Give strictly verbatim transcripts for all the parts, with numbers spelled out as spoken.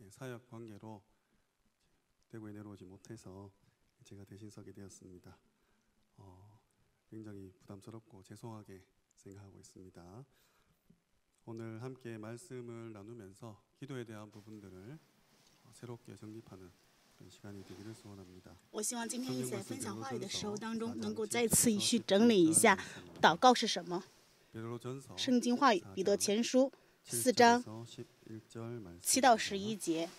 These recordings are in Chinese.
사역 관계로 대구에 내려오지 못해서 제가 대신 서게 되었습니다. 어, 굉장히 부담스럽고 죄송하게 생각하고 있습니다. 오늘 함께 말씀을 나누면서 기도에 대한 부분들을 새롭게 정립하는 그런 시간이 되기를 소원합니다. 我希望今天一起来分享话语的时候当中，能够再次去整理一下祷告是什么。圣经话语，彼得前书四章七到十一节。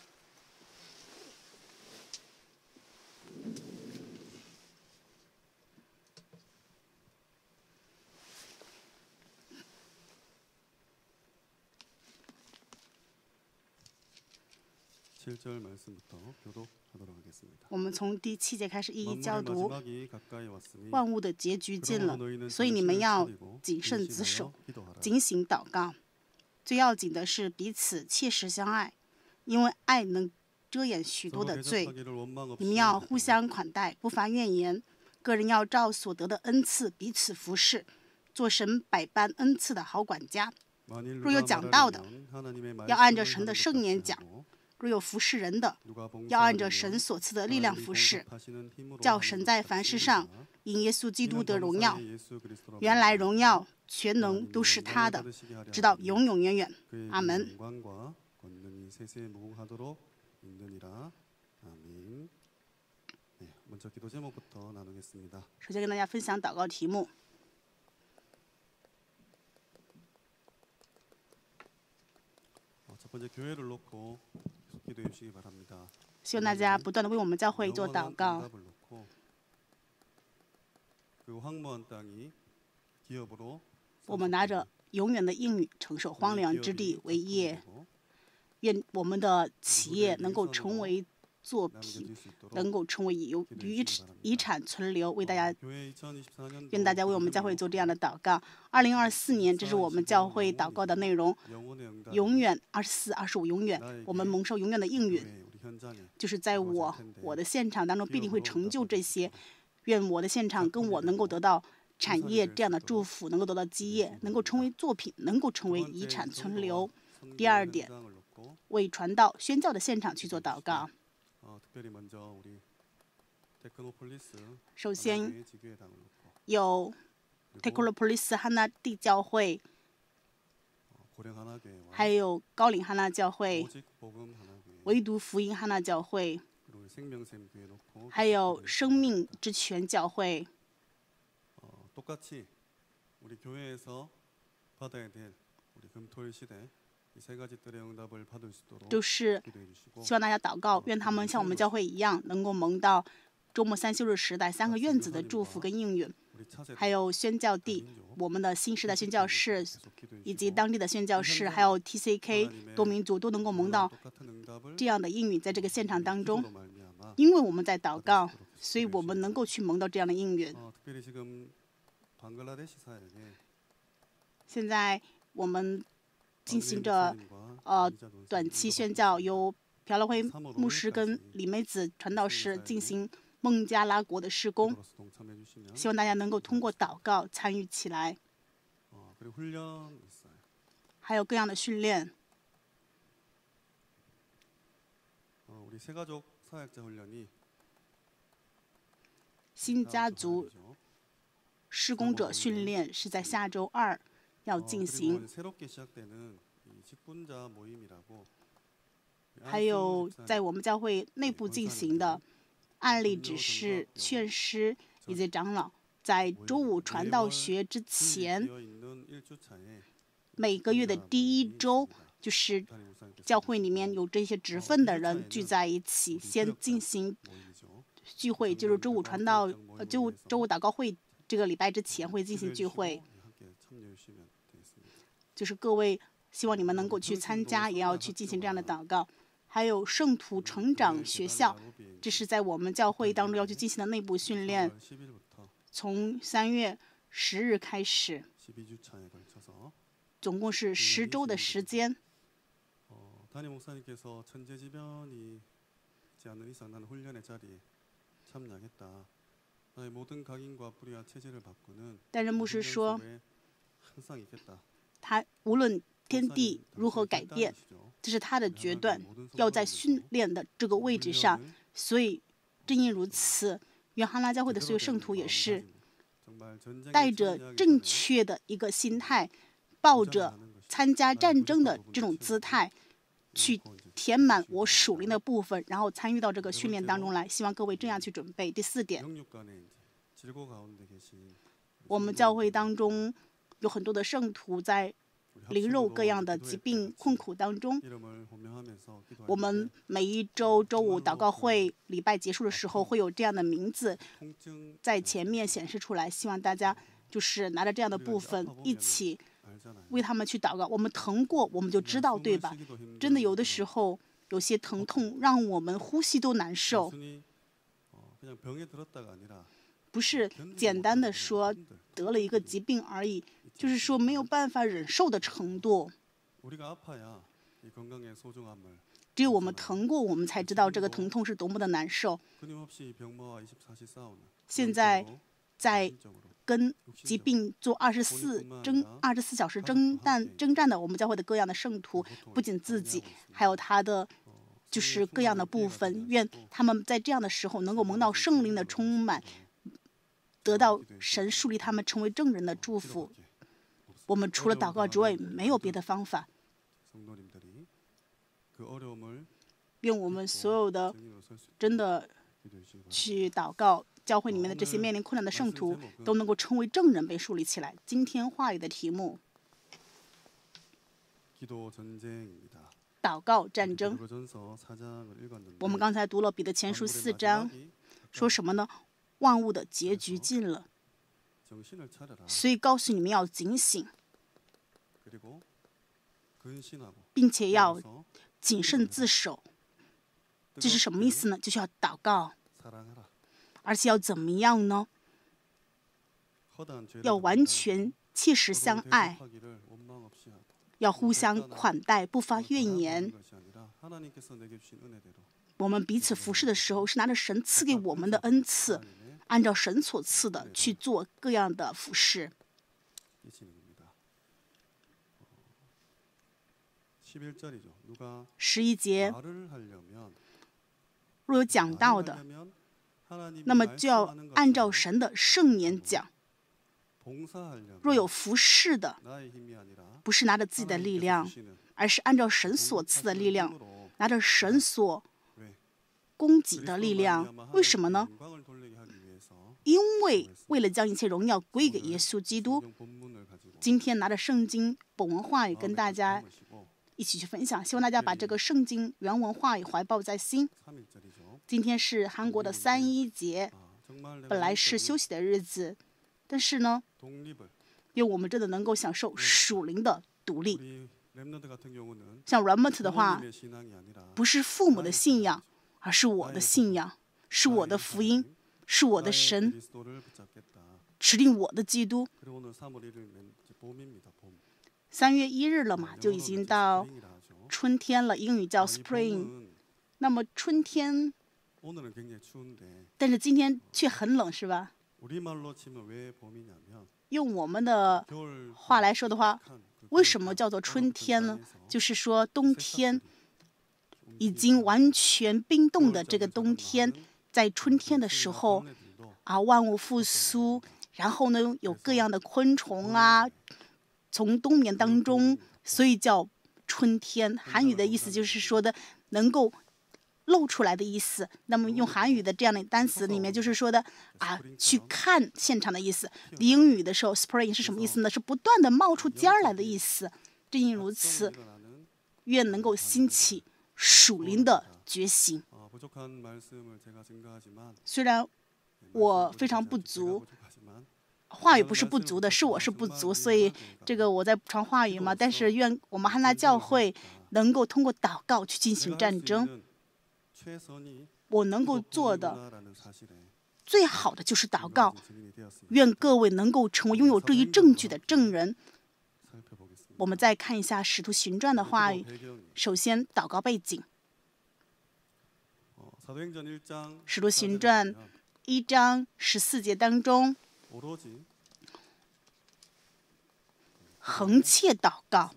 我们从第七节开始一一教读。万物的结局近了，所以你们要谨慎自守，警醒祷告。最要紧的是彼此切实相爱，因为爱能遮掩许多的罪。你们要互相款待，不发怨言。个人要照所得的恩赐彼此服侍，做神百般恩赐的好管家。若有讲道的，要按着神的圣言讲。 若有服侍人的，要按着神所赐的力量服侍，叫神在凡事上因耶稣基督得荣耀。原来荣耀、全能都是他的，直到永永远远。阿门。首先跟大家分享祷告题目。 希望大家不断的为我们教会做祷告。我们拿着永远的应许，承受荒凉之地为业。愿我们的企业能够成为作品，能够成为有遗遗产存留，为大家。愿大家为我们教会做这样的祷告。二零二四年，这是我们教会祷告的内容。永远二十四、二十五，永远，我们蒙受永远的应允。 就是在我我的现场当中必定会成就这些，愿我的现场跟我能够得到产业这样的祝福，能够得到基业，能够成为作品，能够成为遗产存留。第二点，为传道宣教的现场去做祷告。首先有 Technopolis 哈纳地教会，还有高岭哈纳教会。 唯独福音哈纳教会，还有生命之泉教会，都是希望大家祷告，愿他们像我们教会一样，能够蒙到周末三休日时代三个院子的祝福跟应允。还有宣教地，我们的新时代宣教士，以及当地的宣教士，还有 T C K 多民族都能够蒙到这样的应允，在这个现场当中，因为我们在祷告，所以我们能够去蒙到这样的应允。现在我们进行着呃短期宣教，由朴乐辉牧师跟李梅子传道师进行。 孟加拉国的施工，希望大家能够通过祷告参与起来。还有各样的训练。新家族施工者训练是在下周二要进行。还有在我们教会内部进行的。 案例只是劝师以及长老在周五传道学之前，每个月的第一周，就是教会里面有这些职分的人聚在一起，先进行聚会，就是周五传道，呃，就周五祷告会这个礼拜之前会进行聚会，就是各位希望你们能够去参加，也要去进行这样的祷告。 还有圣徒成长学校，这是在我们教会当中要去进行的内部训练，从三月十日开始，总共是十周的时间。担任牧师说， 他无论天地如何改变，这是他的决断，要在训练的这个位置上。所以正因如此，约翰拉教会的所有圣徒也是带着正确的一个心态，抱着参加战争的这种姿态去填满我属灵的部分，然后参与到这个训练当中来。希望各位这样去准备。第四点，我们教会当中有很多的圣徒在灵肉各样的疾病困苦当中，我们每一周周五祷告会礼拜结束的时候会有这样的名字在前面显示出来，希望大家就是拿着这样的部分一起为他们去祷告。我们疼过我们就知道，对吧？真的有的时候有些疼痛让我们呼吸都难受，不是简单的说得了一个疾病而已，就是说没有办法忍受的程度。只有我们疼过，我们才知道这个疼痛是多么的难受。现在在跟疾病做二十四征二十四小时征战征战的我们教会的各样的圣徒，不仅自己，还有他的就是各样的部分。愿他们在这样的时候能够蒙到圣灵的充满，得到神树立他们成为证人的祝福。我们除了祷告之外没有别的方法。愿我们所有的真的去祷告，教会里面的这些面临困难的圣徒都能够成为证人，被树立起来。今天话语的题目：祷告战争。我们刚才读了彼得前书四章，说什么呢？万物的结局近了，所以告诉你们要警醒，并且要谨慎自守。这是什么意思呢？就是要祷告，而且要怎么样呢？要完全切实相爱，要互相款待，不发怨言。我们彼此服侍的时候，是拿着神赐给我们的恩赐，按照神所赐的去做各样的服侍。十一节，若有讲道的，那么就要按照神的圣言讲；若有服侍的，不是拿着自己的力量，而是按照神所赐的力量，拿着神所供给的力量。为什么呢？因为为了将一切荣耀归给耶稣基督。今天拿着圣经本文话语跟大家一起去分享，希望大家把这个圣经原文话语怀抱在心。今天是韩国的三一节，本来是休息的日子，但是呢，因为我们真的能够享受属灵的独立。像 Remnant 的话，不是父母的信仰，而是我的信仰，是我的福音，是我的神，指定我的基督。三月一日了嘛，就已经到春天了，英语叫 Spring。那么春天，但是今天却很冷，是吧？用我们的话来说的话，为什么叫做春天呢？就是说冬天已经完全冰冻的这个冬天，在春天的时候啊，万物复苏，然后呢有各样的昆虫啊从冬眠当中，所以叫春天。韩语的意思就是说的能够露出来的意思。那么用韩语的这样的单词里面就是说的啊，去看现场的意思。英语的时候 spring 是什么意思呢？是不断的冒出尖儿来的意思。正因如此，愿能够兴起属灵的觉醒。虽然我非常不足，话语不是不足的，是我是不足，所以这个我在补充话语嘛。但是愿我们汉娜教会能够通过祷告去进行战争。我能够做的最好的就是祷告。愿各位能够成为拥有这一证据的证人。我们再看一下《使徒行传》的话语。首先，祷告背景，《使徒行传》一章十四节当中， 横切祷告。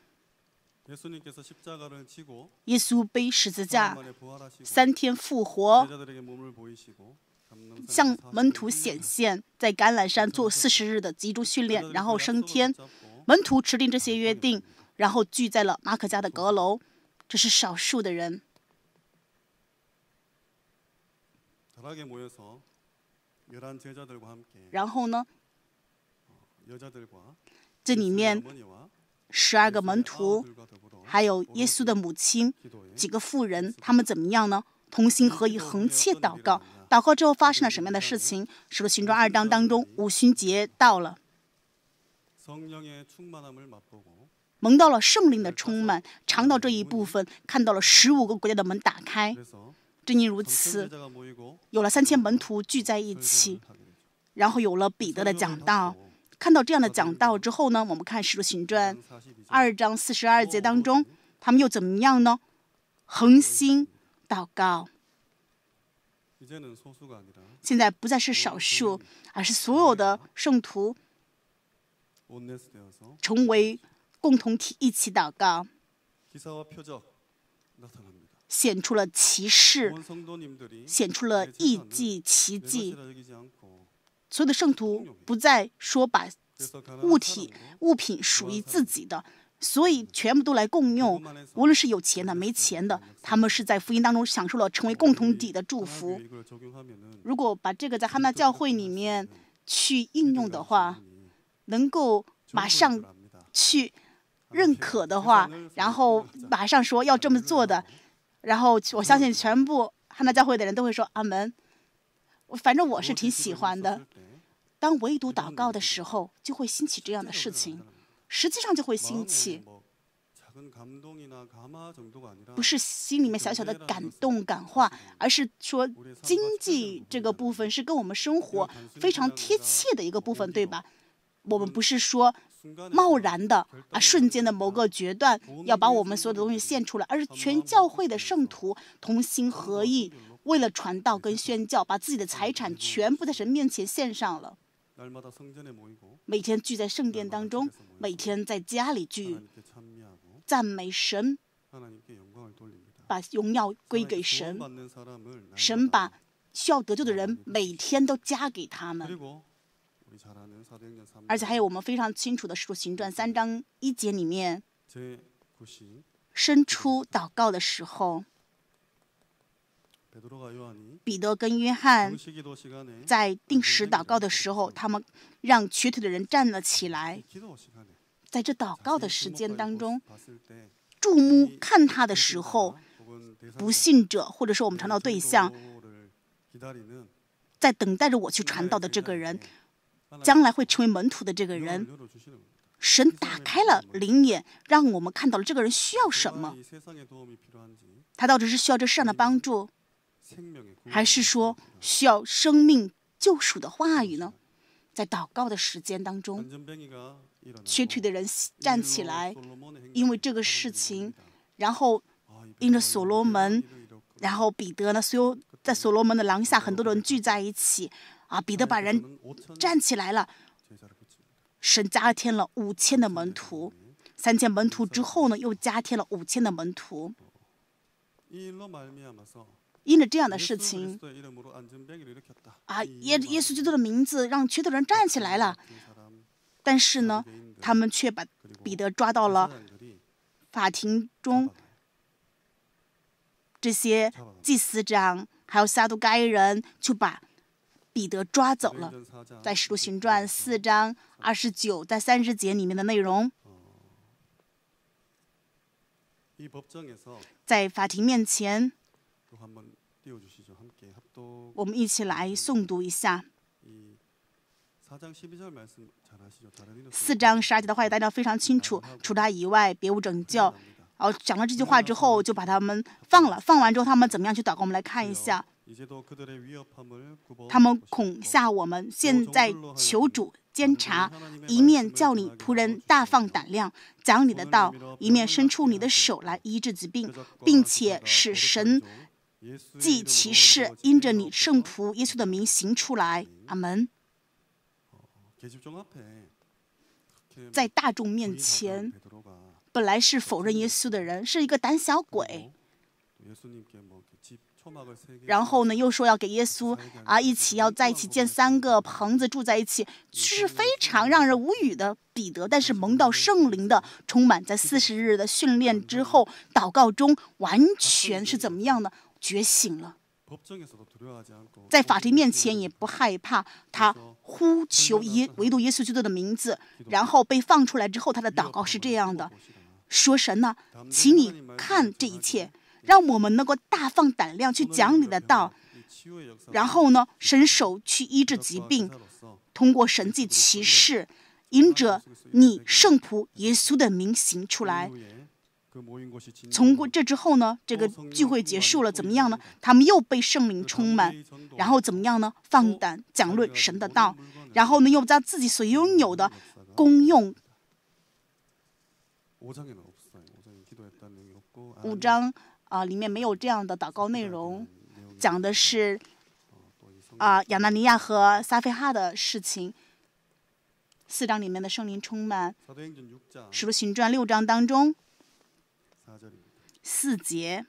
耶稣背十字架，三天复活，向门徒显现，在橄榄山做四十日的集中训练，然后升天。门徒持定这些约定，然后聚在了马可家的阁楼。这是少数的人。然后呢，这里面十二个门徒，还有耶稣的母亲，几个妇人，他们怎么样呢？同心合意，横切祷告。祷告之后发生了什么样的事情？使徒行传二章当中，五旬节到了，蒙到了圣灵的充满，尝到这一部分，看到了十五个国家的门打开。正因如此，有了三千门徒聚在一起，然后有了彼得的讲道。看到这样的讲道之后呢，我们看使徒行传二章四十二节当中，他们又怎么样呢？恒心祷告。现在不再是少数，而是所有的圣徒成为共同体，一起祷告，显出了奇事，显出了异迹奇迹。所有的圣徒不再说把物体物品属于自己的，所以全部都来共用。无论是有钱的没钱的，他们是在福音当中享受了成为共同体的祝福。如果把这个在哈纳教会里面去应用的话，能够马上去认可的话，然后马上说要这么做的，然后我相信全部哈纳教会的人都会说阿门。反正我是挺喜欢的。当唯独祷告的时候，就会兴起这样的事情，实际上就会兴起，不是心里面小小的感动感化，而是说经济这个部分是跟我们生活非常贴切的一个部分，对吧？我们不是说贸然的啊，瞬间的某个决断要把我们所有的东西献出来，而是全教会的圣徒同心合意，为了传道跟宣教，把自己的财产全部在神面前献上了。每天聚在圣殿当中，每天在家里聚，赞美神，把荣耀归给神。神把需要得救的人每天都加给他们。而且还有我们非常清楚的《使徒行传》三章一节里面，伸出祷告的时候，彼得跟约翰在定时祷告的时候，他们让瘸腿的人站了起来。在这祷告的时间当中，注目看他的时候，不信者或者说我们传道对象，在等待着我去传道的这个人，将来会成为门徒的这个人，神打开了灵眼，让我们看到了这个人需要什么。他到底是需要这世上的帮助，还是说需要生命救赎的话语呢？在祷告的时间当中，瘸腿的人站起来，因为这个事情，然后因着所罗门，然后彼得呢，所有在所罗门的廊下，很多人聚在一起啊，彼得把人站起来了。神加添了五千的门徒，三千门徒之后呢，又加添了五千的门徒。因着这样的事情，啊，耶耶稣基督的名字让瘸腿人站起来了，但是呢，他们却把彼得抓到了法庭中，这些祭司长还有撒都该人就把彼得抓走了。在使徒行传四章二十九在三十节里面的内容，在法庭面前，我们一起来诵读一下四章十二节的话语，大家非常清楚，除他以外别无拯救。然后讲了这句话之后，就把他们放了。放完之后，他们怎么样去祷告？我们来看一下。他们恐吓我们，现在求主监察，一面叫你仆人大放胆量讲你的道，一面伸出你的手来医治疾病，并且使神迹奇事因着你圣仆耶稣的名行出来。阿门。 在大众面前本来是否认耶稣的人，是一个胆小鬼，然后呢又说要给耶稣啊一起要在一起建三个棚子住在一起，是非常让人无语的彼得。但是蒙到圣灵的充满，在四十日的训练之后，祷告中完全是怎么样呢？觉醒了，在法庭面前也不害怕，他呼求耶唯独耶稣基督的名字，然后被放出来之后，他的祷告是这样的：说神呢，请你看这一切，让我们能够大放胆量去讲你的道，然后呢伸手去医治疾病，通过神迹奇事，因着你圣仆耶稣的名行出来。从过这之后呢，这个聚会结束了，怎么样呢？他们又被圣灵充满，然后怎么样呢？放胆讲论神的道，然后呢又将自己所拥有的功用。五章啊、呃、里面没有这样的祷告内容，讲的是啊、呃、亚拿尼亚和撒非哈的事情。四章里面的圣灵充满，使徒行传六章当中四节，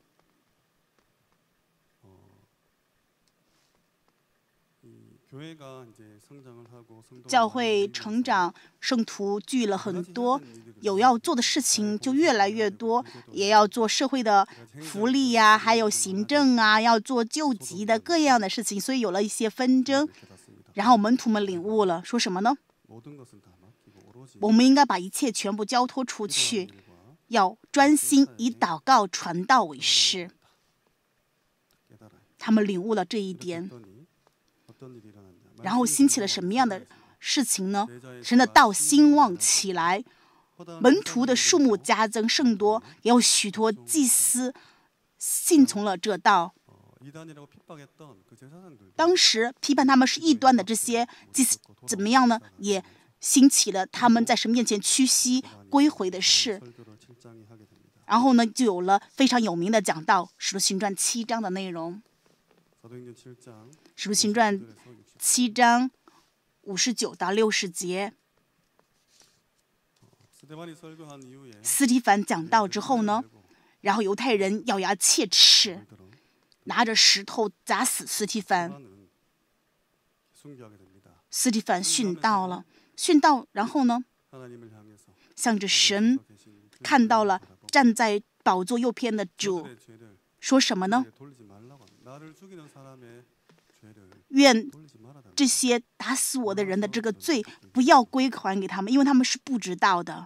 教会成长，圣徒聚了很多，有要做的事情就越来越多，也要做社会的福利呀、啊，还有行政啊，要做救济的各样的事情，所以有了一些纷争。然后门徒们领悟了，说什么呢？我们应该把一切全部交托出去，要专心以祷告传道为事。他们领悟了这一点，然后兴起了什么样的事情呢？神的道兴旺起来，门徒的数目加增甚多，也有许多祭司信从了这道。当时批判他们是异端的这些祭司怎么样呢？也兴起了他们在神面前屈膝归回的事。然后呢，就有了非常有名的讲道《使徒行传》七章的内容。《使徒行传》七章五十九到六十节。斯提凡讲道之后呢，然后犹太人咬牙切齿，拿着石头砸死斯提凡。斯提凡殉道了，殉道，然后呢，向着神看到了站在宝座右边的主，说什么呢？愿这些打死我的人的这个罪不要归还给他们，因为他们是不知道的。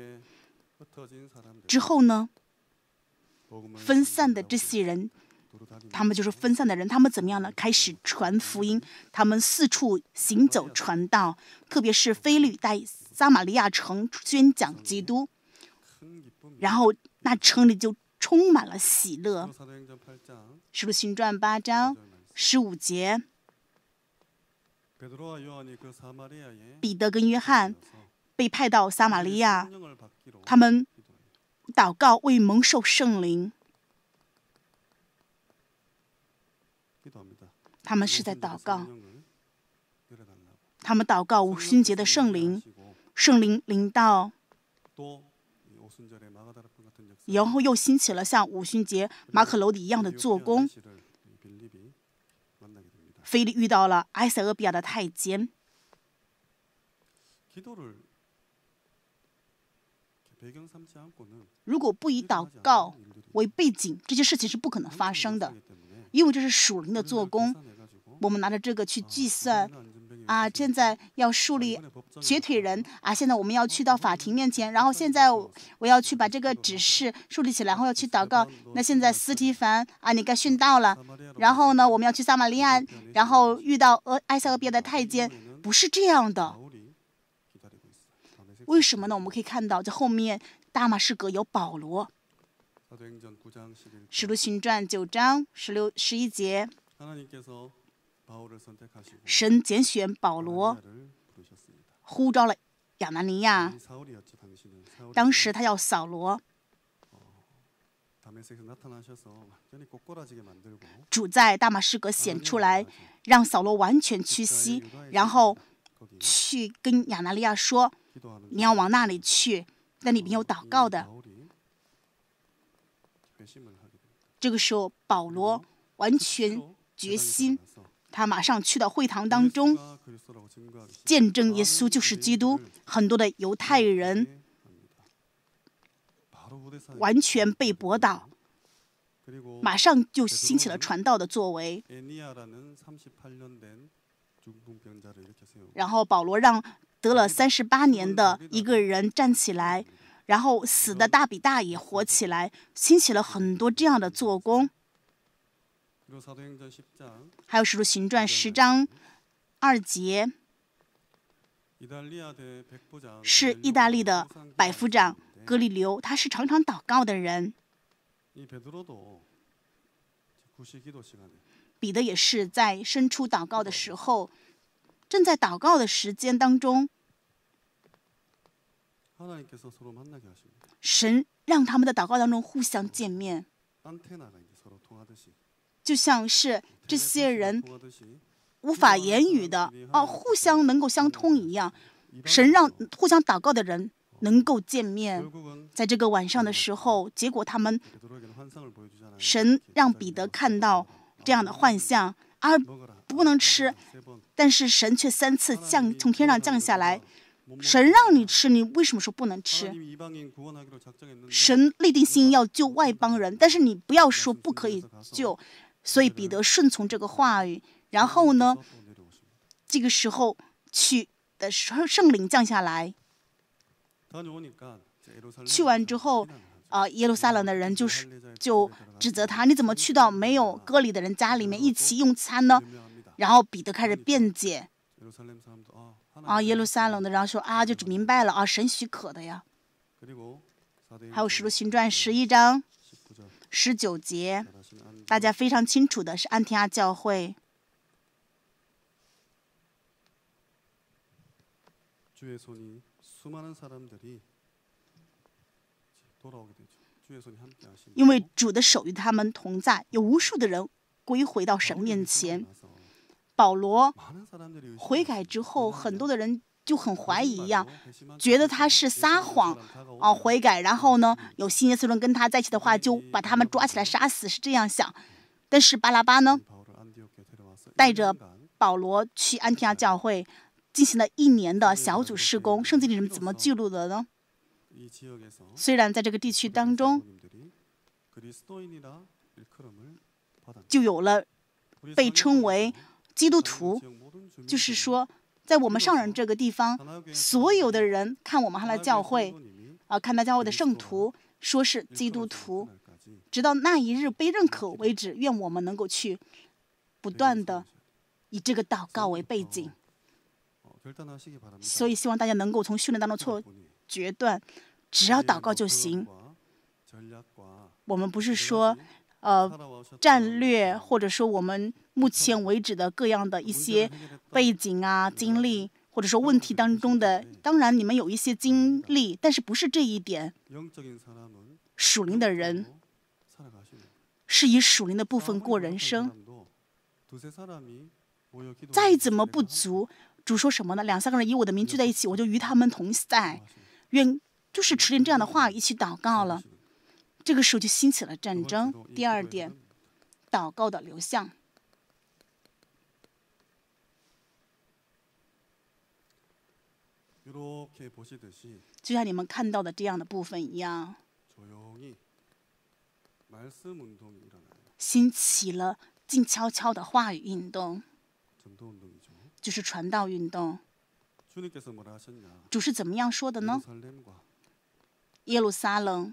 之后呢，分散的这些人，他们就是分散的人，他们怎么样呢？开始传福音，他们四处行走传道，特别是腓利在撒玛利亚城宣讲基督，然后那城里就充满了喜乐。使徒行传八章十五节，彼得跟约翰被派到撒玛利亚，他们祷告为蒙受圣灵。他们是在祷告，他们祷告五旬节的圣灵，圣灵临到，然后又兴起了像五旬节马可楼底一样的做工。腓利遇到了埃塞俄比亚的太监。如果不以祷告为背景，这些事情是不可能发生的，因为这是属灵的做工。我们拿着这个去计算啊，现在要树立瘸腿人啊，现在我们要去到法庭面前，然后现在我要去把这个指示树立起来，然后要去祷告。那现在斯提凡啊，你该殉道了，然后呢，我们要去撒玛利亚，然后遇到俄埃塞俄比亚的太监，不是这样的。为什么呢？我们可以看到在后面大马士革有保罗。使徒行传九章十六十一节，神拣选保罗，呼召了亚拿尼亚。当时他要扫罗，主在大马士革显出来，让扫罗完全屈膝，然后去跟亚拿利亚说，你要往那里去，但里面有祷告的。这个时候，保罗完全决心，他马上去到会堂当中，见证耶稣就是基督。很多的犹太人完全被驳倒，马上就兴起了传道的作为。然后保罗让得了三十八年的一个人站起来，然后死的大比大也活起来，兴起了很多这样的做工。还有使徒行传十章二节，是意大利的百夫长哥利流，他是常常祷告的人。彼得也是在伸出祷告的时候，正在祷告的时间当中，神让他们的祷告当中互相见面，就像是这些人无法言语的哦，互相能够相通一样。神让互相祷告的人能够见面，在这个晚上的时候，结果他们神让彼得看到这样的幻象，啊，不能吃，但是神却三次降从天上降下来，神让你吃，你为什么说不能吃？神立定心意要救外邦人，但是你不要说不可以救。所以彼得顺从这个话语，然后呢，这个时候去的时候圣灵降下来。去完之后，啊、呃，耶路撒冷的人就是就指责他，你怎么去到没有割礼的人家里面一起用餐呢？然后彼得开始辩解，啊，耶路撒冷的人说啊，就只明白了啊，神许可的呀。还有使徒行传十一章十九节，大家非常清楚的是安提阿教会。因为主的手与他们同在，有无数的人归回到神面前。保罗悔改之后，很多的人就很怀疑一样，觉得他是撒谎啊，悔改，然后呢，有新耶稣人跟他在一起的话，就把他们抓起来杀死，是这样想。但是巴拉巴呢，带着保罗去安提阿教会，进行了一年的小组事工。圣经里面怎么记录的呢？虽然在这个地区当中，就有了被称为基督徒，就是说，在我们上人这个地方，所有的人看我们哈拉教会，啊、呃，看他教会的圣徒，说是基督徒，直到那一日被认可为止。愿我们能够去不断的以这个祷告为背景，所以希望大家能够从训练当中做决断，只要祷告就行。我们不是说，呃，战略或者说我们目前为止的各样的一些背景啊、经历，或者说问题当中的，当然你们有一些经历，但是不是这一点。属灵的人是以属灵的部分过人生，再怎么不足，主说什么呢？两三个人以我的名聚在一起，我就与他们同在。愿就是持定这样的话语，一起祷告了。这个时候就兴起了战争。第二点，祷告的流向。就像你们看到的这样的部分一样，兴起了静悄悄的话语运动，就是传道运动。主是怎么样说的呢？耶路撒冷、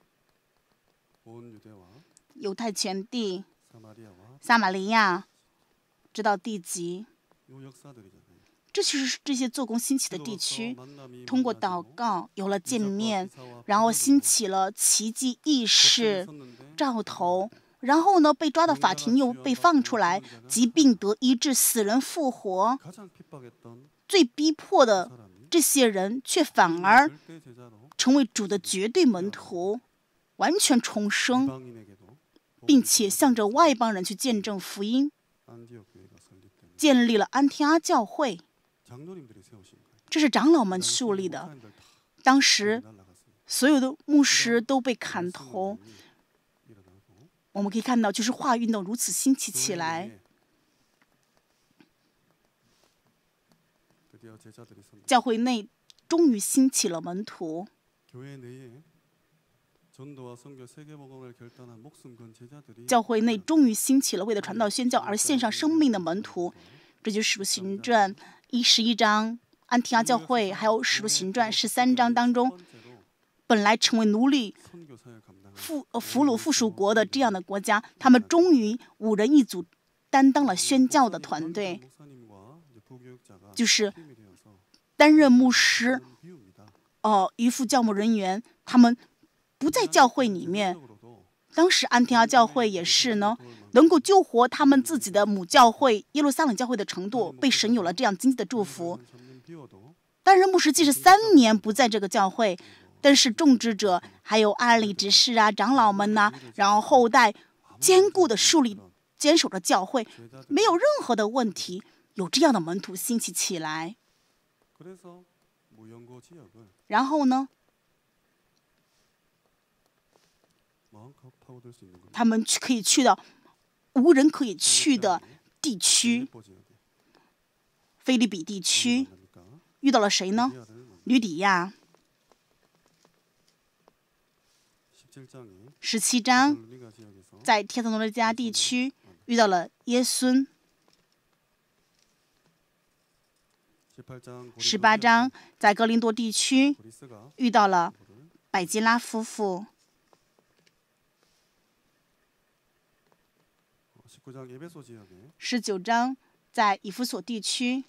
犹太全地、撒玛利亚，直到地极，这就是这些做工兴起的地区。通过祷告有了见面，然后兴起了奇迹异事、兆头，然后呢，被抓到法庭又被放出来，疾病得医治，死人复活。最逼迫的这些人，却反而成为主的绝对门徒，完全重生，并且向着外邦人去见证福音，建立了安提阿教会。 这是长老们树立的。当时所有的牧师都被砍头。我们可以看到，就是话运动如此兴起起来。教会内终于兴起了门徒。教会内终于兴起了为了传道宣教而献上生命的门徒。这就是《使徒行传》一十一章，安提阿教会，还有《使徒行传》十三章当中，本来成为奴隶、俘俘虏附属国的这样的国家，他们终于五人一组担当了宣教的团队，就是担任牧师、哦，渔夫教牧人员，他们不在教会里面。当时安提阿教会也是呢，能够救活他们自己的母教会耶路撒冷教会的程度，被神有了这样经济的祝福。担任牧师即使三年不在这个教会，但是种植者还有案例执事啊、长老们呐、啊，然后后代坚固的树立、坚守着教会，没有任何的问题。有这样的门徒兴起起来，然后呢，他们去可以去到无人可以去的地区，腓立比地区遇到了谁呢？吕底亚。十七章，在帖撒罗尼迦地区遇到了耶孙。十八章，在哥林多地区遇到了百基拉夫妇。十九章，在以弗所地区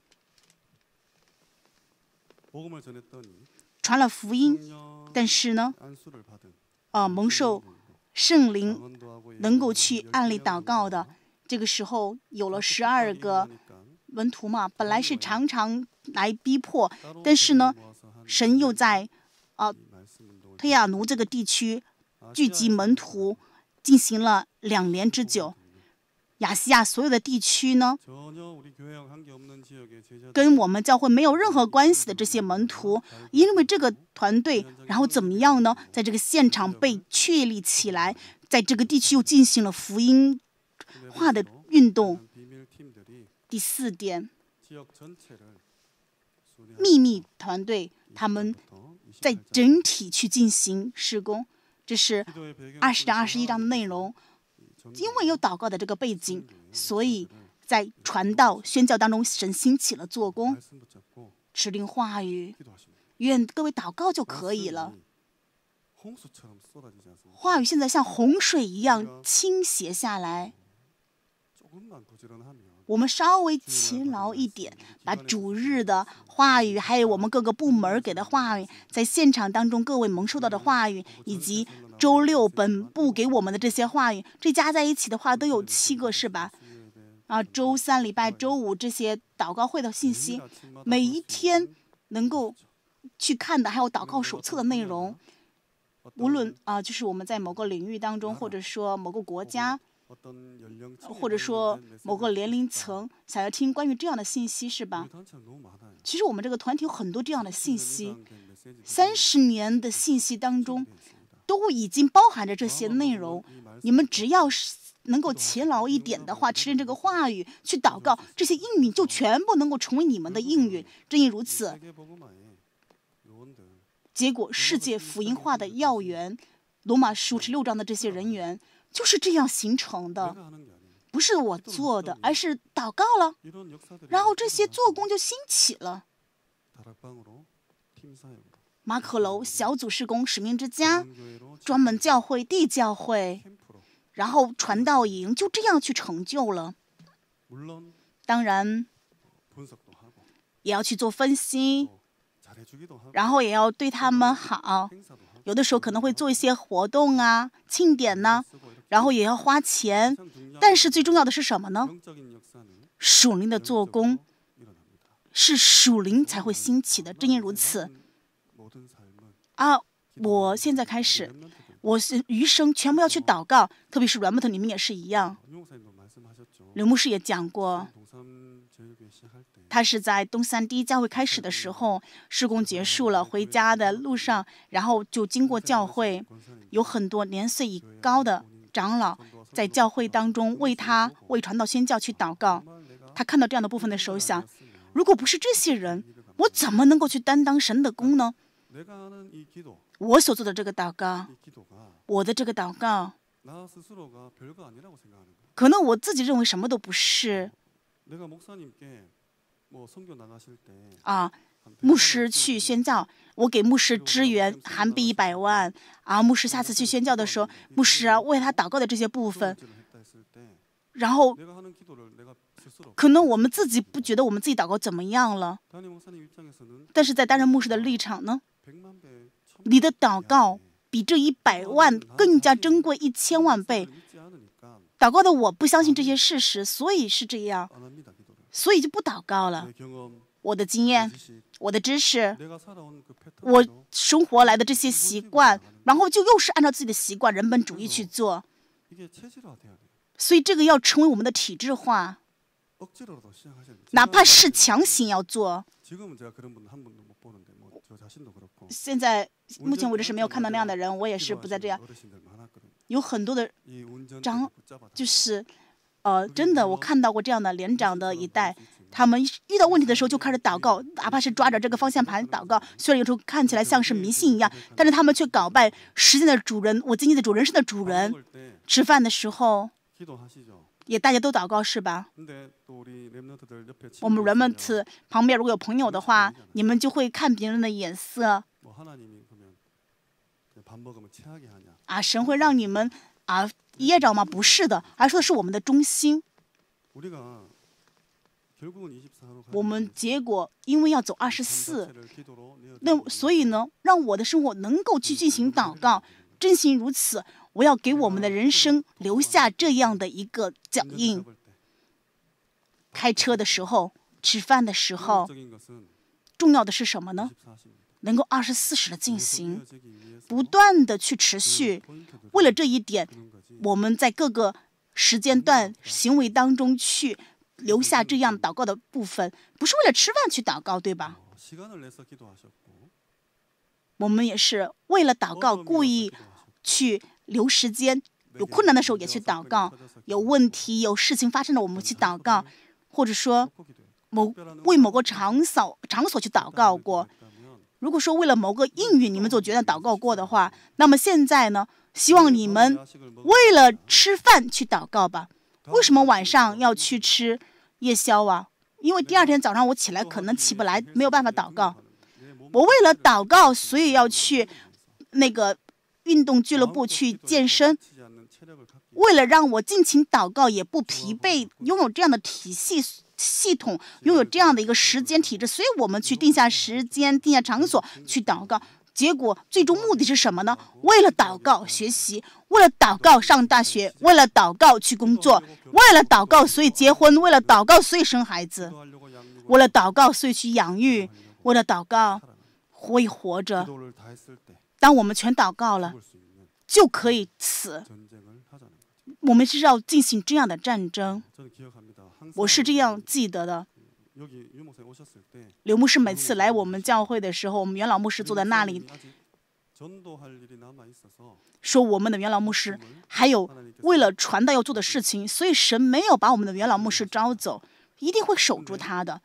传了福音，但是呢，呃，蒙受圣灵能够去按例祷告的。这个时候有了十二个门徒嘛，本来是常常来逼迫，但是呢，神又在呃推亚奴这个地区聚集门徒，进行了两年之久。亚细亚所有的地区呢，跟我们教会没有任何关系的这些门徒，因为这个团队，然后怎么样呢？在这个现场被确立起来，在这个地区又进行了福音化的运动。第四点，秘密团队他们在整体去进行施工，这是二十章、二十一章的内容。因为有祷告的这个背景，所以在传道宣教当中，神兴起了做工，指令话语，愿各位祷告就可以了。话语现在像洪水一样倾泻下来，我们稍微勤劳一点，把主日的话语，还有我们各个部门给的话语，在现场当中各位蒙受到的话语，以及周六本部给我们的这些话语，这加在一起的话都有七个是吧？啊，周三、礼拜、周五这些祷告会的信息，每一天能够去看的，还有祷告手册的内容，无论啊，就是我们在某个领域当中，或者说某个国家，或者说某个年龄层，想要听关于这样的信息是吧？其实我们这个团体有很多这样的信息，三十年的信息当中，都已经包含着这些内容。你们只要是能够勤劳一点的话，持认这个话语，去祷告，这些应允就全部能够成为你们的应允。正因如此，结果世界福音化的要员，罗马书十六章的这些人员就是这样形成的，不是我做的，而是祷告了，然后这些做工就兴起了。马可楼小组事工使命之家，专门教会地教会，然后传道营就这样去成就了。当然也要去做分析，然后也要对他们好，有的时候可能会做一些活动啊、庆典呐、啊，然后也要花钱，但是最重要的是什么呢？属灵的做工是属灵才会兴起的。正因如此啊，我现在开始，我是余生全部要去祷告，特别是软木头，你们也是一样。刘牧师也讲过， 他是在东三第一教会开始的时候，事工结束了，回家的路上，然后就经过教会，有很多年岁已高的长老在教会当中为他为传道宣教去祷告。他看到这样的部分的时候想，如果不是这些人，我怎么能够去担当神的工呢？我所做的这个祷告，我的这个祷告，可能我自己认为什么都不是。啊，牧师去宣教，我给牧师支援韩币一百万。啊，牧师下次去宣教的时候，牧师啊为他祷告的这些部分，然后可能我们自己不觉得我们自己祷告怎么样了，但是在担任牧师的立场呢，你的祷告比这一百万更加珍贵一千万倍。祷告的我不相信这些事实，所以是这样，所以就不祷告了。我的经验，我的知识，我生活来的这些习惯，然后就又是按照自己的习惯人本主义去做，所以这个要成为我们的体制化，哪怕是强行要做。现在目前为止是没有看到那样的人，我也是不再这样。有很多的长，就是呃，真的我看到过这样的年长的一代，他们遇到问题的时候就开始祷告，哪怕是抓着这个方向盘祷告，虽然有时候看起来像是迷信一样，但是他们却祷拜时间的主人，我今天的主人生的主人。吃饭的时候也大家都祷告是吧？我们人们次旁边如果有朋友的话，你们就会看别人的眼色啊，神会让你们啊噎着吗？不是的，而说的是我们的忠心。我们结果因为要走二十四，那所以呢，让我的生活能够去进行祷告，真心如此，我要给我们的人生留下这样的一个脚印。开车的时候，吃饭的时候，重要的是什么呢？能够二十四时的进行，不断的去持续。为了这一点，我们在各个时间段行为当中去留下这样祷告的部分，不是为了吃饭去祷告，对吧？我们也是为了祷告故意去留时间，有困难的时候也去祷告，有问题有事情发生了我们去祷告，或者说某为某个场所场所去祷告过。如果说为了某个应允你们所觉得祷告过的话，那么现在呢，希望你们为了吃饭去祷告吧。为什么晚上要去吃夜宵啊？因为第二天早上我起来可能起不来，没有办法祷告。我为了祷告，所以要去那个运动俱乐部去健身。为了让我尽情祷告也不疲惫，拥有这样的体系系统，拥有这样的一个时间体制，所以我们去定下时间，定下场所去祷告。结果最终目的是什么呢？为了祷告学习，为了祷告上大学，为了祷告去工作，为了祷告所以结婚，为了祷告所以生孩子，为了祷告所以去养育，为了祷告会活着。当我们全祷告了，就可以死。我们是要进行这样的战争，我是这样记得的。刘牧师每次来我们教会的时候，我们元老牧师坐在那里，说我们的元老牧师还有为了传道要做的事情，所以神没有把我们的元老牧师招走，一定会守住他的。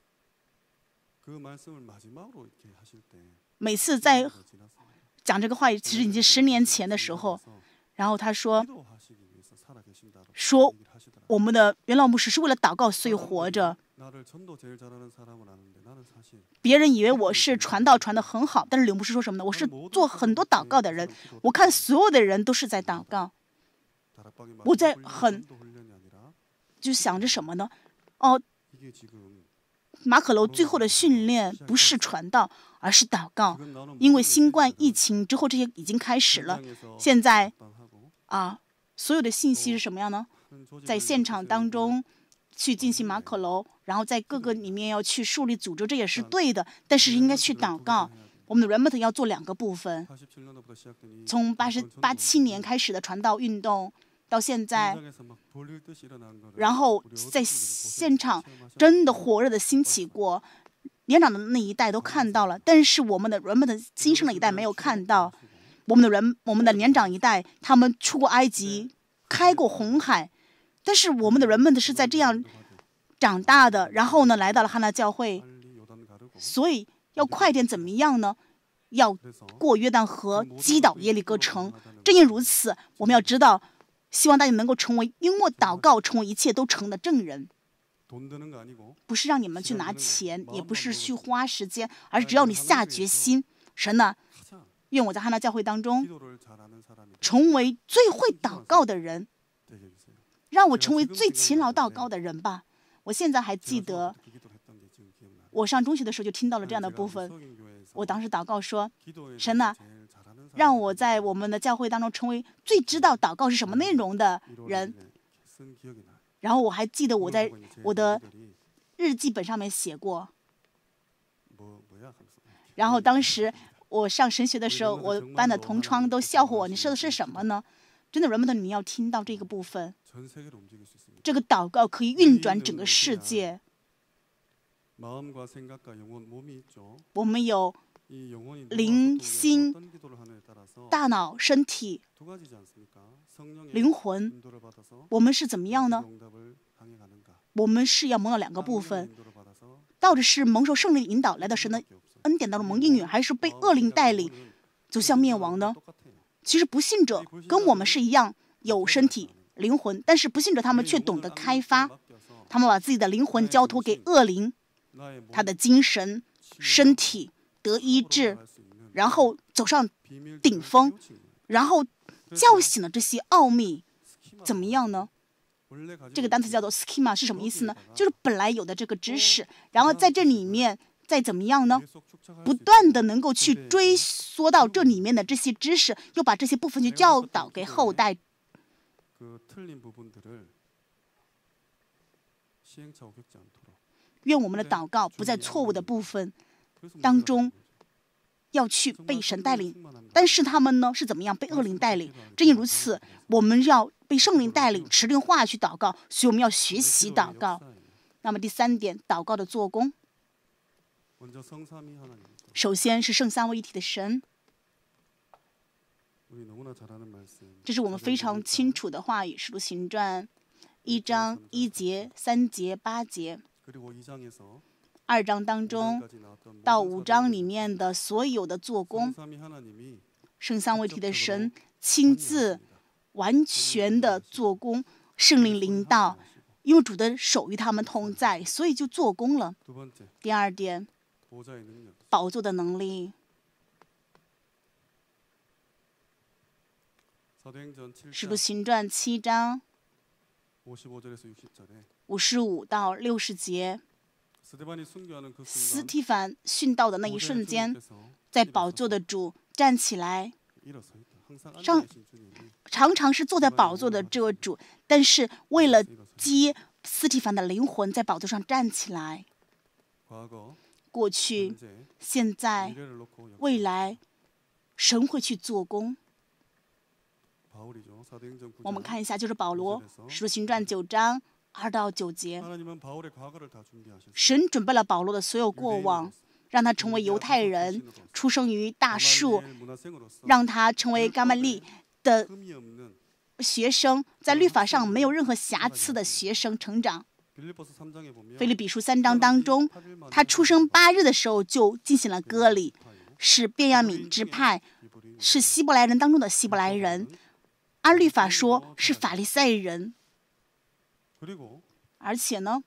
每次在讲这个话语，其实已经十年前的时候，然后他说说我们的元老牧师是为了祷告所以活着。别人以为我是传道传得很好，但是刘牧师说什么呢？我是做很多祷告的人，我看所有的人都是在祷告。我在很就想着什么呢？哦，马可楼最后的训练不是传道，而是祷告。因为新冠疫情之后，这些已经开始了。现在啊，所有的信息是什么样呢？在现场当中去进行马可楼，然后在各个里面要去树立组织，这也是对的。但是应该去祷告。我们的 remnant 要做两个部分。从八十八七年开始的传道运动， 到现在，然后在现场真的火热的兴起过，年长的那一代都看到了，但是我们的人们的新生的一代没有看到。我们的人，我们的年长一代，他们出过埃及，开过红海，但是我们的人们的是在这样长大的，然后呢，来到了哈纳教会，所以要快点怎么样呢？要过约旦河，击倒耶利哥城。正因如此，我们要知道，希望大家能够成为因为祷告成为一切都成的证人。不是让你们去拿钱，也不是去花时间，而是只要你下决心，神呢，愿我在哈纳教会当中成为最会祷告的人，让我成为最勤劳祷告的人吧。我现在还记得，我上中学的时候就听到了这样的部分。我当时祷告说：“神呢，让我在我们的教会当中成为最知道祷告是什么内容的人。”然后我还记得我在我的日记本上面写过。然后当时我上神学的时候，我班的同窗都笑话我：“你说的是什么呢？”真的，人们的你们要听到这个部分。这个祷告可以运转整个世界。我们有灵、心、大脑、身体、灵魂，我们是怎么样呢？我们是要蒙了两个部分，到底是蒙受圣灵引导来到神的恩典当中蒙应允，还是被恶灵带领走向灭亡呢？其实不信者跟我们是一样，有身体、灵魂，但是不信者他们却懂得开发，他们把自己的灵魂交托给恶灵，他的精神、身体得医治，然后走上顶峰，然后叫醒了这些奥秘，怎么样呢？这个单词叫做 schema 是什么意思呢？就是本来有的这个知识，然后在这里面再怎么样呢？不断的能够去追溯到这里面的这些知识，又把这些部分去教导给后代。愿我们的祷告不在错误的部分当中要去被神带领，但是他们呢是怎么样被恶灵带领？正因如此，我们要被圣灵带领，持定话去祷告，所以我们要学习祷告。那么第三点，祷告的做工，首先是圣三位一体的神，这是我们非常清楚的话语，《使徒行传》一章一节、三节、八节。二章当中到五章里面的所有的做工，圣三位一体的神亲自完全的做工，圣灵领导，因为主的手与他们同在，所以就做工了。第二点，宝座的能力。使徒行传七章五十五到六十节，斯提凡殉道的那一瞬间，在宝座的主站起来，上常常是坐在宝座的这位主，但是为了接斯提凡的灵魂，在宝座上站起来。过去、现在、未来，神会去做工。我们看一下，就是保罗，《使徒行传》九章二到九节，神准备了保罗的所有过往，让他成为犹太人，出生于大树，让他成为迦曼利的学生，在律法上没有任何瑕疵的学生成长。腓立比书三章当中，他出生八日的时候就进行了割礼，是便雅悯支派，是希伯来人当中的希伯来人。按律法说是法利赛人，而且呢，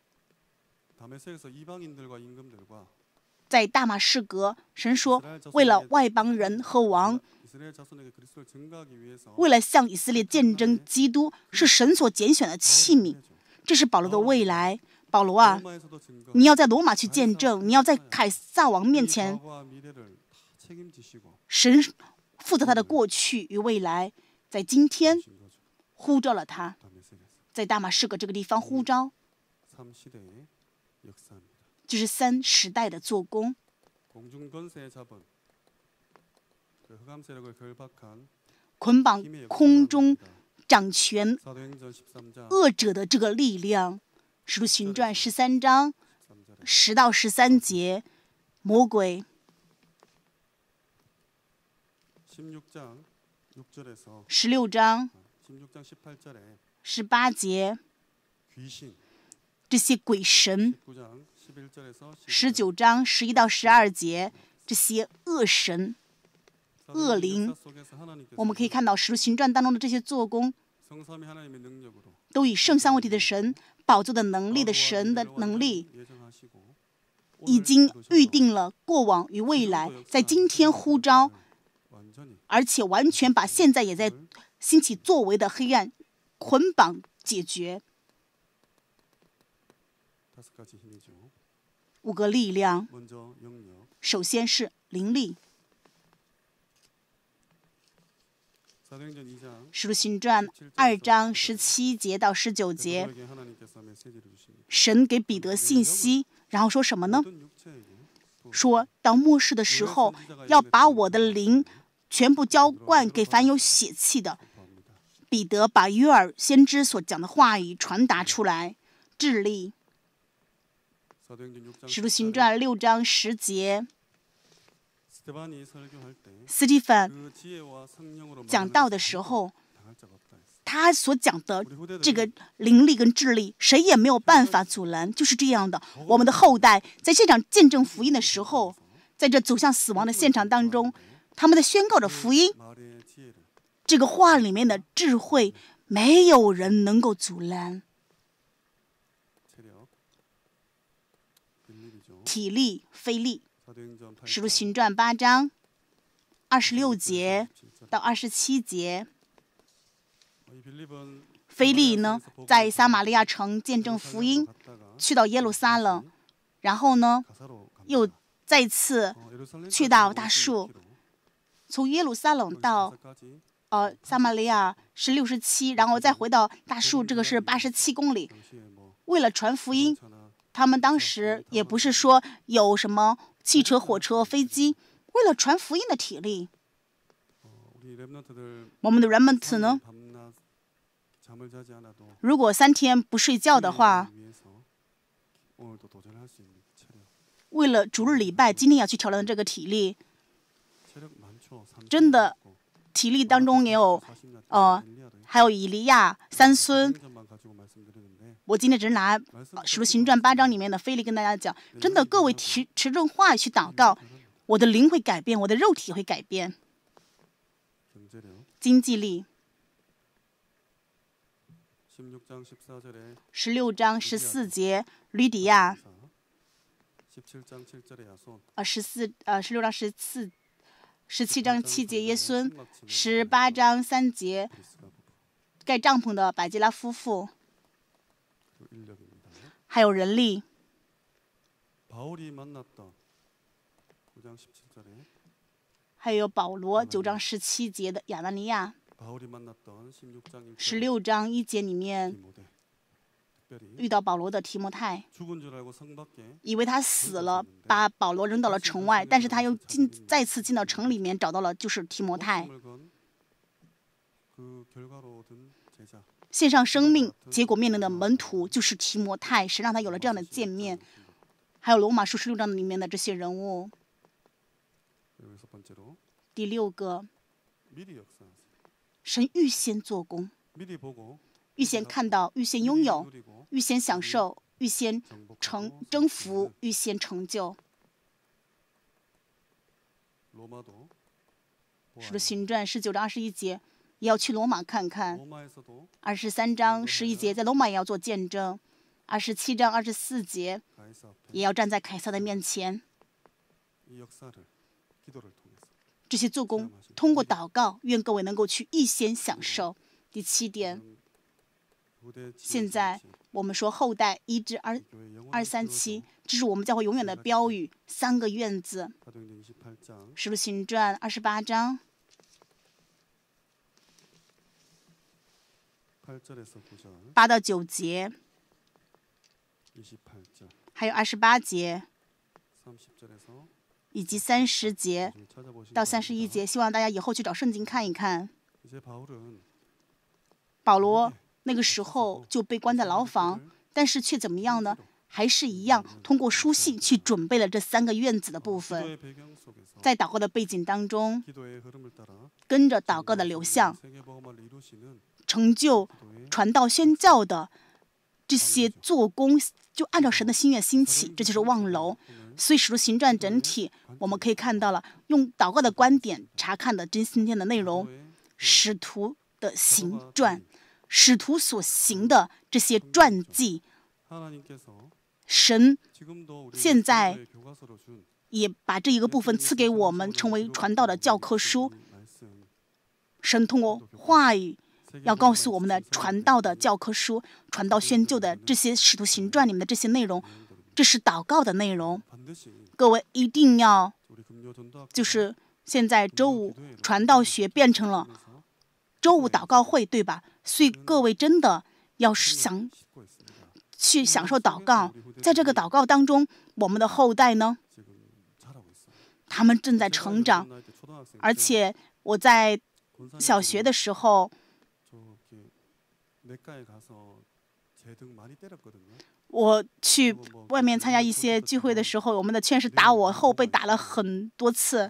在大马士革，神说为了外邦人和王，为了向以色列见证基督是神所拣选的器皿，这是保罗的未来。保罗啊，你要在罗马去见证，你要在凯撒王面前，神负责他的过去与未来。在今天呼召了他，在大马士革这个地方呼召，就是三时代的做工。捆绑空中掌权恶者的这个力量。使徒行传十三章十到十三节，魔鬼十六章十八节，这些鬼神；十九章十一到十二节，这些恶神、恶灵。我们可以看到使徒行传当中的这些做工，都以圣三位一体的神宝座的能力的神的能力，已经预定了过往与未来，在今天呼召，而且完全把现在也在兴起作为的黑暗捆绑解决。五个力量，首先是灵力。使徒行传二章十七节到十九节，神给彼得信息，然后说什么呢？说到末世的时候，要把我的灵全部浇灌给凡有血气的。彼得把约珥先知所讲的话语传达出来。智力。使徒行传六章十节，斯蒂芬讲道的时候，他所讲的这个灵力跟智力，谁也没有办法阻拦。就是这样的，我们的后代在现场见证福音的时候，在这走向死亡的现场当中，他们在宣告着福音，这个话里面的智慧，没有人能够阻拦。体力、非力。使徒行传八章二十六节到二十七节，腓利呢在撒玛利亚城见证福音，去到耶路撒冷，然后呢又再次去到大树。从耶路撒冷到呃撒玛利亚是六十七，然后再回到大树，这个是八十七公里。为了传福音，他们当时也不是说有什么汽车、火车、飞机，为了传福音的体力。我们的 remnant 呢，如果三天不睡觉的话，为了主日礼拜，今天要去挑战这个体力，真的体力当中也有呃，还有以利亚、三孙。我今天只是拿《使徒行传》八章里面的腓利跟大家讲，真的，各位持持重话语去祷告，我的灵会改变，我的肉体会改变。经济力。十六章十四节，吕底亚。啊，十四呃，十六章十四，十七章七节耶孙，十八章三节，盖帐篷的百基拉夫妇。还有人力，还有保罗九章十七节的亚拿尼亚，十六章一节里面遇到保罗的提摩太，以为他死了，把保罗扔到了城外，但是他又进再次进到城里面，找到了就是提摩太。献上生命，结果面临的门徒就是提摩太，神让他有了这样的见面。还有罗马书十六章里面的这些人物。第六个，神预先做工，预先看到，预先拥有，预先享受，预先成征服，预先成就。使徒行传十九章二十一节。也要去罗马看看。二十三章十一节在罗马也要做见证。二十七章二十四节也要站在凯撒的面前。这些做工通过祷告，愿各位能够去预先享受。第七点，现在我们说后代一至二二三七，这是我们教会永远的标语。三个院子。使徒行传二十八章。八到九节，还有二十八节，以及三十节到三十一节，希望大家以后去找圣经看一看。 保罗那个时候就被关在牢房，但是却怎么样呢？还是一样通过书信去准备了这三个院子的部分。在祷告的背景当中，跟着祷告的流向，成就传道宣教的这些做工，就按照神的心愿兴起，这就是望楼。所以使徒行传整体我们可以看到了，用祷告的观点查看的真今天的内容，使徒的行传，使徒所行的这些传记，神现在也把这一个部分赐给我们，成为传道的教科书。神通过话语要告诉我们的传道的教科书，传道宣教的这些使徒行传里面的这些内容，这是祷告的内容。各位一定要，就是现在周五传道学变成了周五祷告会，对吧？所以各位真的要想去享受祷告，在这个祷告当中，我们的后代呢，他们正在成长。而且我在小学的时候，我去外面参加一些聚会的时候，我们的劝士打我后背打了很多次，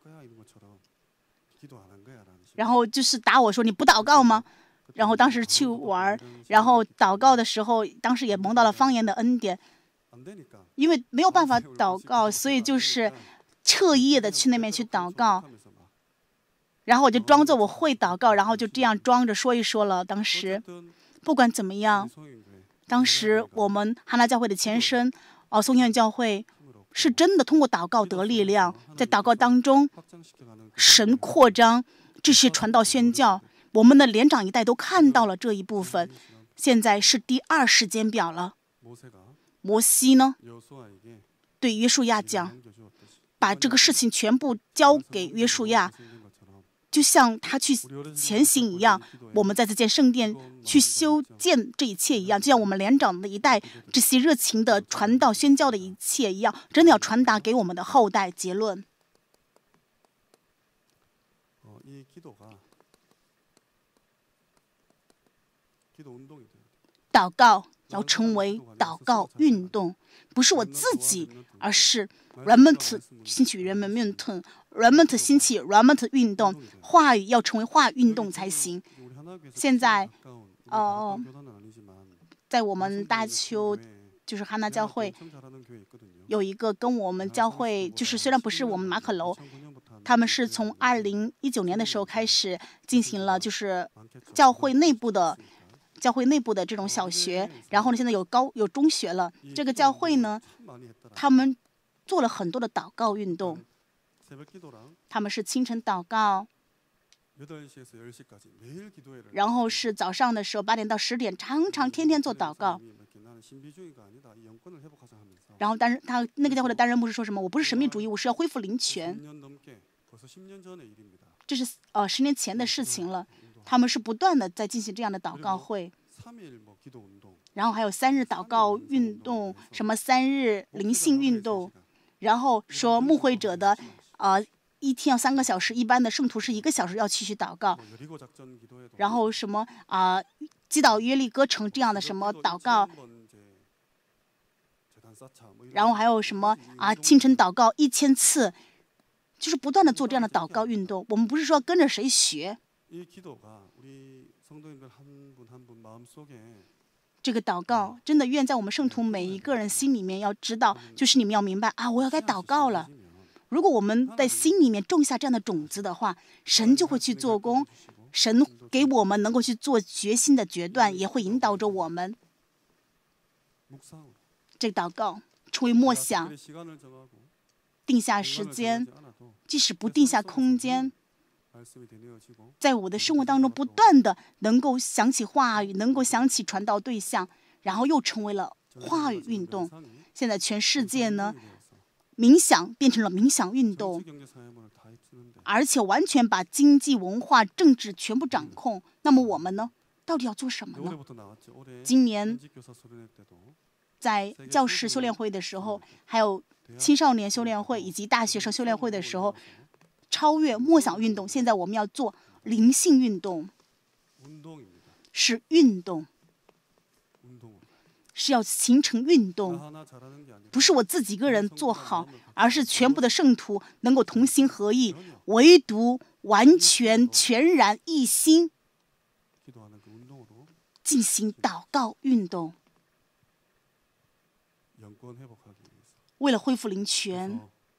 然后就是打我说你不祷告吗？然后当时去玩，然后祷告的时候，当时也蒙到了方言的恩典，因为没有办法祷告，所以就是彻夜的去那边去祷告。然后我就装作我会祷告，然后就这样装着说一说了。当时不管怎么样，当时我们哈拿教会的前身哦松院教会是真的通过祷告得力量，在祷告当中神扩张这些传道宣教，我们的连长一代都看到了这一部分。现在是第二时间表了。摩西呢对约书亚讲，把这个事情全部交给约书亚，就像他去前行一样，我们在这建圣殿去修建这一切一样，就像我们连长的一代这些热情的传道宣教的一切一样，真的要传达给我们的后代。结论，祷告要成为祷告运动，不是我自己，而是 remnant 兴起 remnant remnant 兴起 remnant 运动，话语要成为话语运动才行。现在，呃，在我们大邱，就是哈拿教会，有一个跟我们教会，就是虽然不是我们马可楼，他们是从二零一九年的时候开始进行了，就是教会内部的。教会内部的这种小学，然后呢，现在有高有中学了。这个教会呢，他们做了很多的祷告运动。他们是清晨祷告，然后是早上的时候八点到十点，常常天天做祷告。然后，但是他那个教会的担任牧师说什么？我不是神秘主义，我是要恢复灵权。这是呃十年前的事情了。他们是不断的在进行这样的祷告会，然后还有三日祷告运动，什么三日灵性运动，然后说牧会者的呃一天要三个小时，一般的圣徒是一个小时要继续祷告，然后什么啊、呃、击倒约利哥城这样的什么祷告，然后还有什么啊清晨祷告一千次，就是不断的做这样的祷告运动。我们不是说跟着谁学。这个祷告真的愿在我们圣徒每一个人心里面要知道，就是你们要明白啊，我要该祷告了。如果我们在心里面种下这样的种子的话，神就会去做工，神给我们能够去做决心的决断，也会引导着我们。这个祷告成为默想，定下时间，即使不定下空间，在我的生活当中不断的能够想起话语，能够想起传道对象，然后又成为了话语运动。现在全世界呢，冥想变成了冥想运动，而且完全把经济、文化、政治全部掌控。那么我们呢，到底要做什么呢？今年在教师修炼会的时候，还有青少年修炼会以及大学生修炼会的时候，超越默想运动，现在我们要做灵性运动。 是运动，是要形成运动，不是我自己一个人做好，而是全部的圣徒能够同心合意，唯独完全全然一心进行祷告运动，为了恢复灵权。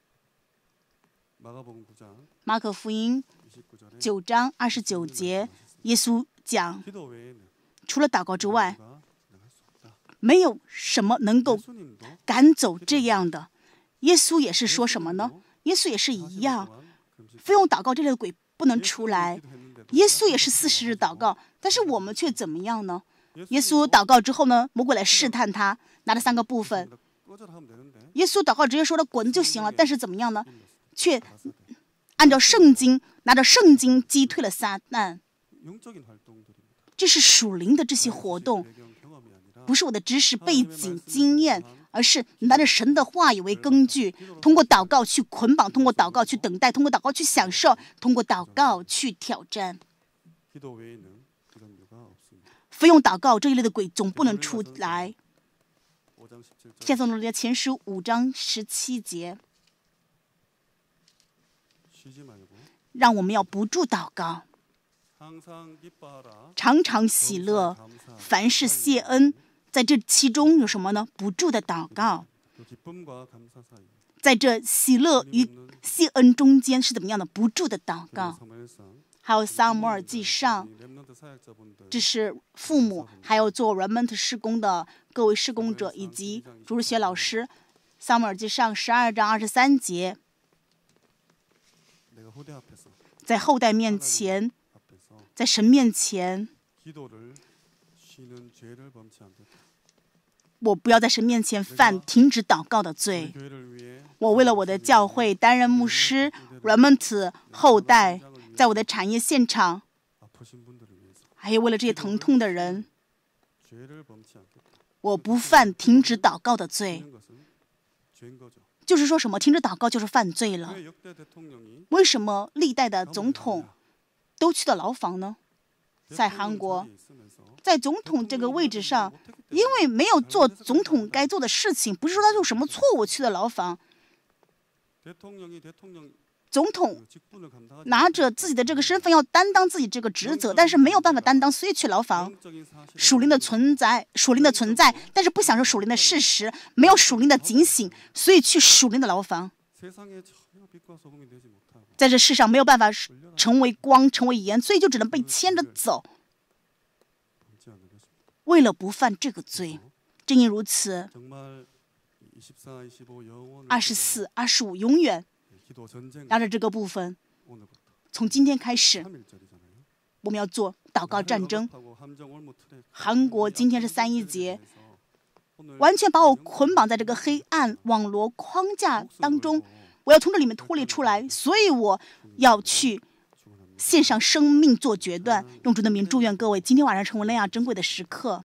马可福音九章二十九节，耶稣讲，除了祷告之外，没有什么能够赶走这样的。耶稣也是说什么呢？耶稣也是一样，非用祷告这类的鬼不能出来。耶稣也是四十日祷告，但是我们却怎么样呢？耶稣祷告之后呢，魔鬼来试探他，拿了三个部分。耶稣祷告直接说了滚就行了，但是怎么样呢？却按照圣经，拿着圣经击退了撒旦。这是属灵的这些活动，不是我的知识背景经验，而是拿着神的话语为根据，通过祷告去捆绑，通过祷告去等待，通过祷告去享受，通过祷告去挑战。非用祷告这一类的鬼总不能出来。帖撒罗尼迦前书五章十七节，让我们要不住祷告，常常喜乐，凡事谢恩。在这其中有什么呢？不住的祷告。在这喜乐与谢恩中间是怎么样的？不住的祷告。还有撒母耳记上，这是父母还有做 remnant 施工的各位施工者以及主日学老师。撒母耳记上十二章二十三节，在后代面前，在神面前，我不要在神面前犯停止祷告的罪。我为了我的教会担任牧师 remnant 后代，在我的产业现场，还有为了这些疼痛的人，我不犯停止祷告的罪。就是说什么？停止祷告就是犯罪了。为什么历代的总统都去了牢房呢？在韩国，在总统这个位置上，因为没有做总统该做的事情，不是说他有什么错误去了牢房。总统拿着自己的这个身份要担当自己这个职责，但是没有办法担当，所以去牢房。属灵的存在，属灵的存在，但是不享受属灵的事实，没有属灵的警醒，所以去属灵的牢房。在这世上没有办法成为光，成为盐，所以就只能被牵着走。为了不犯这个罪，正因如此，二十四、二十五永远拿着这个部分，从今天开始，我们要做祷告战争。韩国今天是三一节，完全把我捆绑在这个黑暗网罗框架当中，我要从这里面脱离出来，所以我要去献上生命做决断。用主的名祝愿各位今天晚上成为那样珍贵的时刻。